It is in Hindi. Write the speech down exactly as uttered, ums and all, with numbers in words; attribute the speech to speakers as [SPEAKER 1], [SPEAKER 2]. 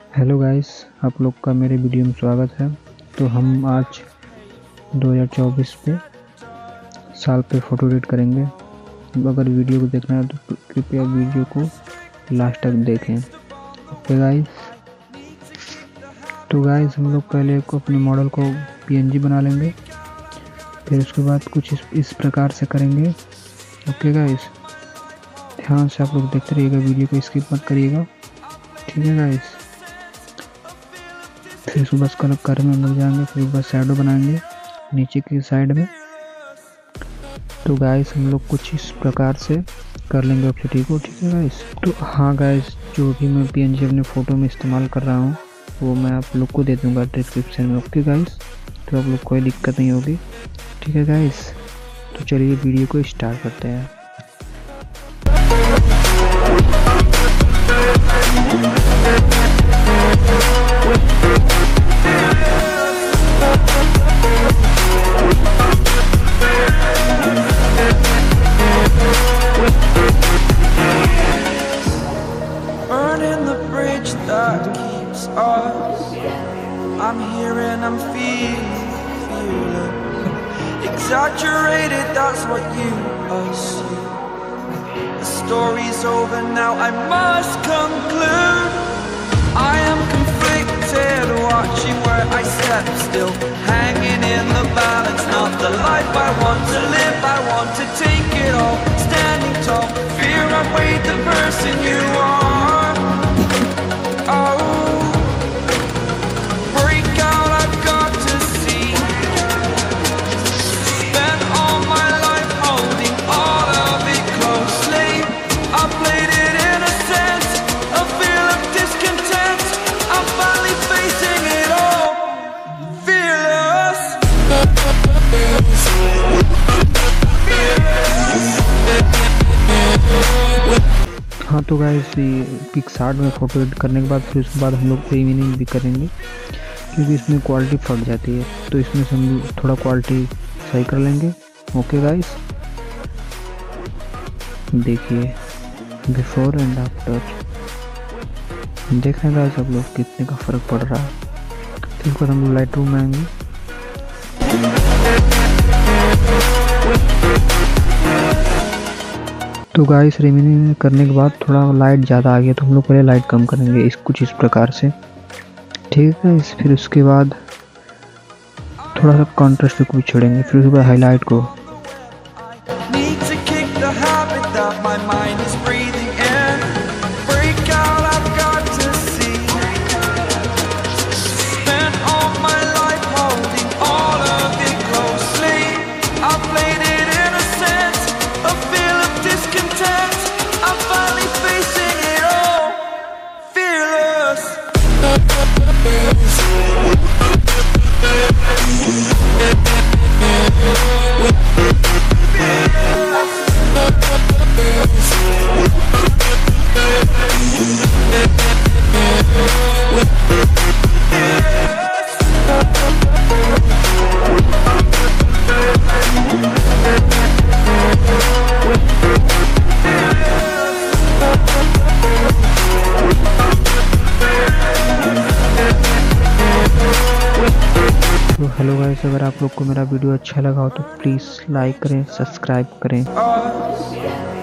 [SPEAKER 1] हेलो गाइस, आप लोग का मेरे वीडियो में स्वागत है। तो हम आज दो हज़ार चौबीस पे साल पे फ़ोटो एडिट करेंगे। अगर वीडियो को देखना है तो कृपया वीडियो को लास्ट तक देखें। ओके गाइस, तो गाइस हम लोग पहले को अपने मॉडल को पीएनजी बना लेंगे, फिर उसके बाद कुछ इस, इस प्रकार से करेंगे। ओके गाइस, ध्यान से आप लोग देखते रहिएगा, वीडियो को स्किप मत करिएगा, ठीक है गाइस। फिर उसको बस कलर करने में लग जाएंगे, फिर बस शैडो बनाएंगे नीचे की साइड में। तो गाइस हम लोग कुछ इस प्रकार से कर लेंगे ऑब्जेक्टिव को, ठीक है गाइस। तो हाँ गाइस, जो भी मैं पीएनजी अपने फ़ोटो में इस्तेमाल कर रहा हूँ वो मैं आप लोग को दे दूँगा डिस्क्रिप्शन में। ओके गाइस, तो आप लोग कोई दिक्कत नहीं होगी, ठीक है गाइस। तो चलिए वीडियो को स्टार्ट करते हैं।
[SPEAKER 2] Burning the bridge that keeps us. I'm here and I'm feeling, feeling exaggerated, that's what you assume. The story's over now, I must conclude. I am conflicted, watching where I step still, hanging in the balance, not the life I want to live. I want to take it all, standing tall, fear I weighed the person you are. Oh, break out, I've got to see. Spent all my life holding all of it closely. I played it in a sense, a feel of discontent. I'm finally facing it all, fearless.
[SPEAKER 1] हाँ तो गाइस, पिक्सार्ट में फ़ोटो एडिट करने के बाद फिर उसके बाद हम लोग रीमिनिंग भी करेंगे, क्योंकि इसमें क्वालिटी फट जाती है। तो इसमें से हम थोड़ा क्वालिटी सही कर लेंगे। ओके गाइस, देखिए बिफोर एंड आफ्टर, देखें गाइस आप लोग कितने का फ़र्क पड़ रहा है। फिर उसके बाद हम लोग लाइट रूम में आएंगे। तो गाइस रिमिनिंग करने के बाद थोड़ा लाइट ज़्यादा आ गया, तो हम लोग पहले लाइट कम करेंगे इस कुछ इस प्रकार से, ठीक है। इस फिर उसके बाद थोड़ा सा कॉन्ट्रास्ट को भी छोड़ेंगे, फिर उसके बाद हाईलाइट को।
[SPEAKER 2] Need to kick the habit that my mind is breathing in. Break out, I've got to see. Spent all my life holding all of it closely. I played it in a sense, a feel of discontent. I'm finally facing it all, fearless.
[SPEAKER 1] तो हेलो गाइस, अगर आप लोग को मेरा वीडियो अच्छा लगा हो तो प्लीज़ लाइक करें, सब्सक्राइब करें।
[SPEAKER 2] Us.